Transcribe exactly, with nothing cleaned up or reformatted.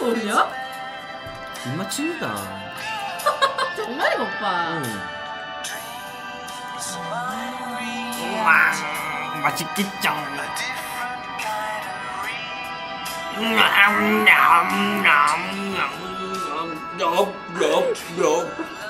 어울려? 입맛입니다. 정말이가 오빠. 응. 우와, 맛있겠죠. 냠냠냠냠냠.